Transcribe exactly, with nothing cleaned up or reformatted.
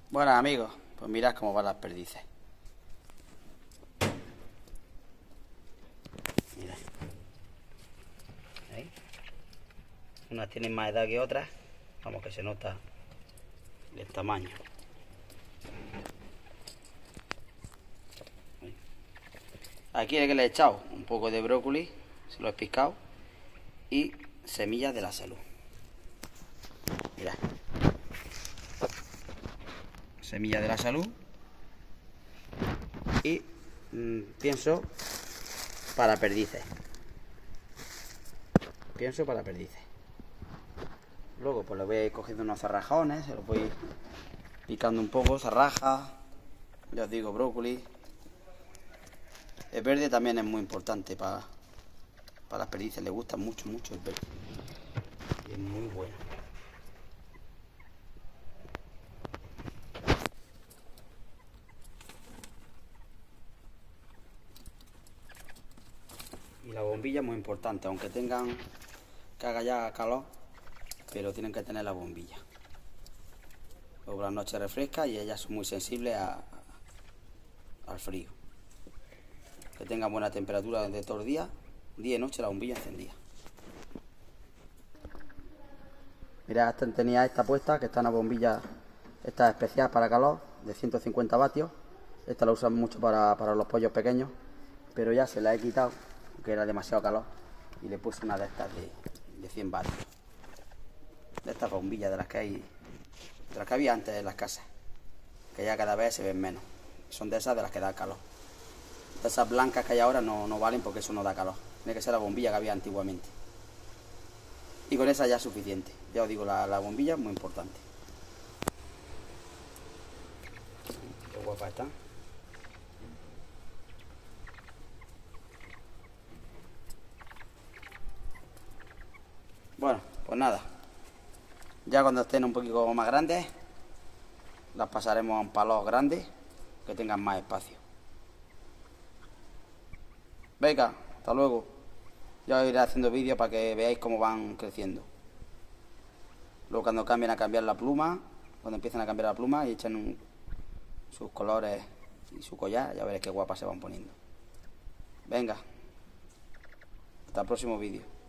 Bueno, amigos, pues mirad cómo van las perdices. Mirad. ¿Veis? Unas tienen más edad que otras. Vamos, que se nota el tamaño. Aquí es que le he echado un poco de brócoli, se lo he picado, y semillas de la salud. Mirad. Semillas de la salud. Y mmm, pienso para perdices. Pienso para perdices. Luego pues le voy a ir cogiendo unos zarrajones, se los voy a ir picando un poco, zarraja, ya os digo, brócoli. El verde también es muy importante para, para las perdices, le gusta mucho, mucho el verde. Y es muy bueno. Y la bombilla es muy importante, aunque tengan que haga ya calor, pero tienen que tener la bombilla. Luego la noche refresca y ellas son muy sensibles a, a, al frío. Que tengan buena temperatura desde todo el día, día y noche la bombilla encendida. Mirad, tenía esta puesta, que está una bombilla, esta es especial para calor, de ciento cincuenta vatios. Esta la usan mucho para, para los pollos pequeños, pero ya se la he quitado, porque era demasiado calor, y le puse una de estas de, de cien vatios. De estas bombillas de las que hay, de las que había antes en las casas, que ya cada vez se ven menos. Son de esas de las que da calor. De esas blancas que hay ahora no, no valen porque eso no da calor. Tiene que ser la bombilla que había antiguamente. Y con esa ya es suficiente. Ya os digo, la, la bombilla es muy importante. Qué guapa está. Bueno, pues nada. Ya cuando estén un poquito más grandes, las pasaremos a un palo grande que tengan más espacio. Venga, hasta luego. Ya os iré haciendo vídeos para que veáis cómo van creciendo. Luego cuando cambien a cambiar la pluma, cuando empiecen a cambiar la pluma y echen un, sus colores y su collar, ya veréis qué guapas se van poniendo. Venga, hasta el próximo vídeo.